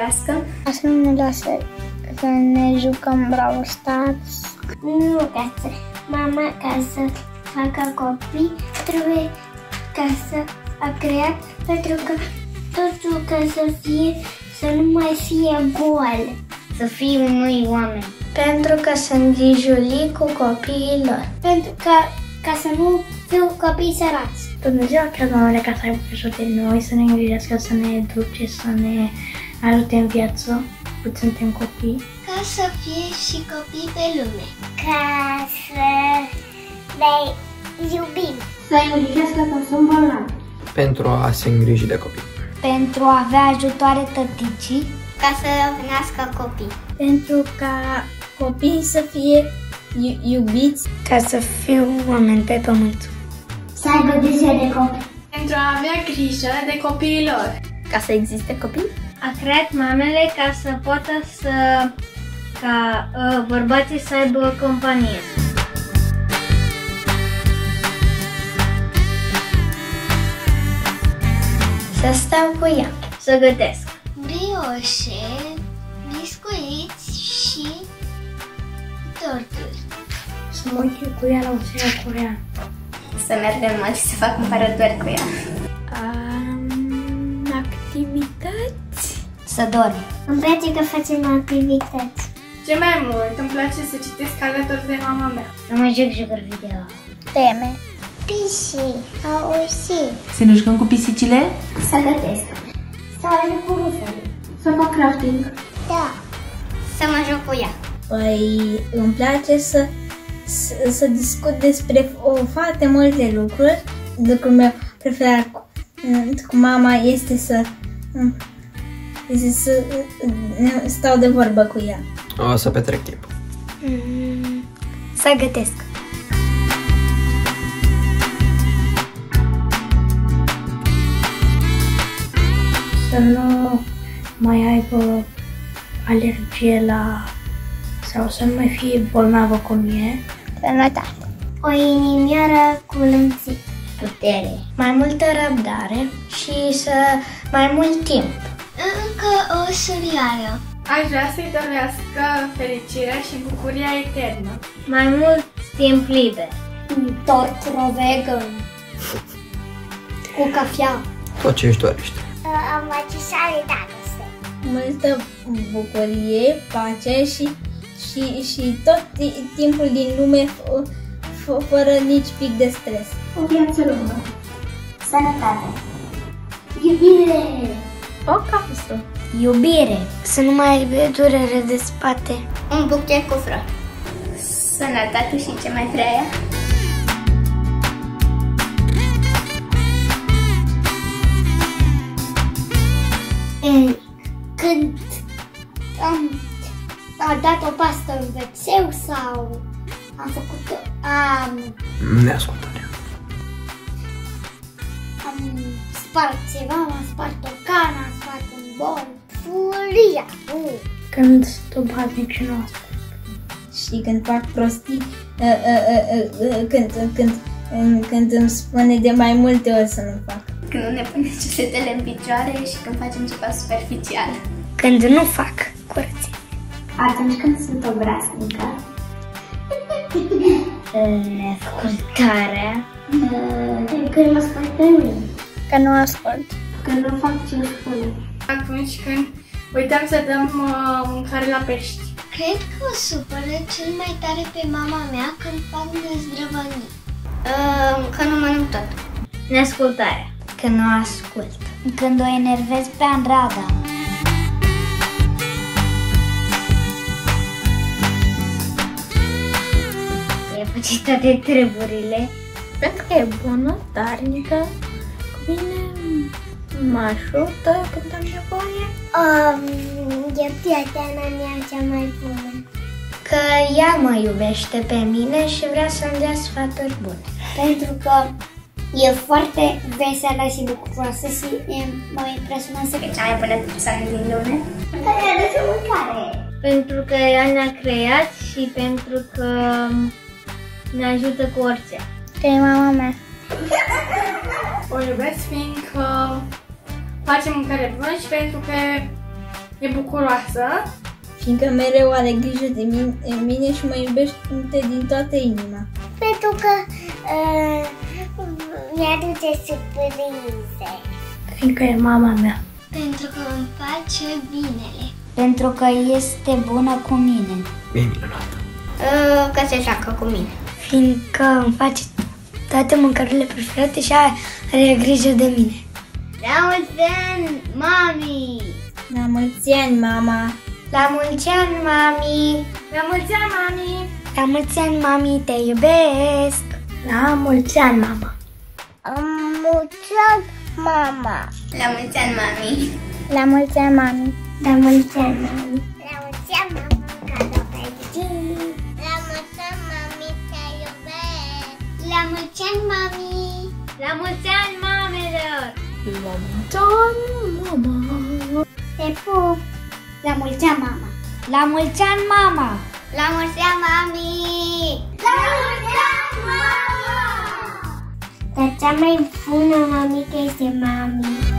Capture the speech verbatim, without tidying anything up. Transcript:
vorbească. Ca să nu ne lasă să ne jucăm Brawl Stars. Nu, ca să mama, ca să facă copii, trebuie ca să a creat, pentru că totul ca să fie, să nu mai fie gol. Să fie noi oameni. Pentru că sunt grijuli cu copiii lor. Pentru că ca să nu fiu copii sărați. Dumnezeu a creat mamele ca să aibă grijă de noi, să ne îngrijească, să ne educe, să ne ajute în viață, cât suntem copii. Ca să fie și copii pe lume. Ca să ne iubim. Să-i îngrijească când sunt bolnavi. Pentru a se îngriji de copii. Pentru a avea ajutoare tăticii. Ca să nască copii. Pentru ca copiii să fie iubiți. Ca să fiu oameni pe pământ. Să aibă grijă de copii. Pentru a avea grijă de copiii lor. Ca să existe copii? A creat mamele ca să poată să ca uh, bărbații să aibă companie. Să stau cu ea. Să gătesc. Brioșe, biscuiți și torturi. Să mă uit cu ea la un serial corean. Să merg în mall și să fac cumpărături cu ea. Um, activități? Să dorm. Îmi place că facem activități. Ce mai mult îmi place să citesc alături de mama mea. Să mă joc jocuri video. Teme. Pisi. Auzi. Să ne jucăm cu pisicile? Să gătesc. Să ajung cu rufele. Să fac crafting. Da. Să mă joc cu ea. Păi îmi place să, să, să discut despre o, foarte multe lucruri. Lucrul meu preferat cu, cu mama este să, este să stau de vorbă cu ea. O să petrec timp. Mm, să gătesc. Să nu mai aibă alergie la... sau să nu mai fie bolnavă cum e. Sănătate. O inimioară cu lămțit. Putere. Mai multă răbdare și să mai mult timp. Încă o surioară. Aș vrea să-i dorească fericirea și bucuria eternă. Mai mult timp liber. Un tort vegan. Cu cafea. Tot ce își dorește. Am macisare dragoste. Multă bucurie, pace și, și, și tot timpul din lume fără nici pic de stres. O viață lungă. Sănătate. Iubire. O casă. Iubire. Să nu mai aibă durere de spate. Un buchet cu flori. Sănătate și ce mai vrea ea. Când am, am dat o pastă în vexeu sau am făcut am, Neascultarea. am spart ceva, am spart o cană, am spart un bol. Furia! Uh. Când sunt obraznic și nu ascult. Și când fac prostii, uh, uh, uh, uh, când, când, uh, când îmi spune de mai multe ori să nu fac. Când nu ne punem ciosetele în picioare și când facem ceva superficial. Când nu fac curățenie. Atunci când sunt obraznică. Neascultarea. Când mă spun pe mine. Că nu ascult. Când nu fac ce spune. Atunci când uităm să dăm uh, mâncare la pești. Cred că o supără cel mai tare pe mama mea când fac nezdrăvănii. Uh, că nu mănânc tot. Neascultarea. Când nu ascult. Când o enervez pe Andrada. E face toate treburile. Pentru că e bună, darnică, cu mine mă ajută când am nevoie. Um, e prietena mea cea mai bună. Că ea mă iubește pe mine și vrea să-mi dea sfaturi bune. Pentru că e foarte veselă și bucuroasă și mă impresionează că E cea mai bună persoană din lume. care a adus mâncare. Pentru că ea ne-a creat și pentru că ne ajută cu orice. Că e mama mea. O iubesc fiindcă face mâncare bună și pentru că e bucuroasă. Fiindcă mereu are grijă de mine, de mine și mă iubește din toată inima. Pentru că uh, mi-aduce surprize. Fiindcă e mama mea. Pentru că îmi face binele. Pentru că este bună cu mine. E minunată. Uh, că se joacă cu mine. Fiindcă îmi face toate mâncărurile preferate și are grijă de mine. La mulți ani, mami! La mulți ani, mama! La mulți ani, mami! La mulți ani, mami! La mulți ani, mami, te iubesc! La mulți ani, mama! La mulți ani, mama! La mulți ani, mami! La mulți ani, mami! La mulți ani, mami! La mulți ani, mami! Cadou pentru tine! La mulți ani, mami, te iubesc! La mulți ani, mami! La mulți ani, mamelor! La mulți ani, mama! Te pup! La mulți ani, mama! La mulți ani, mama! La mulți ani, mami! La mulți ani, mama! Dar cea mai bună mamică este mami.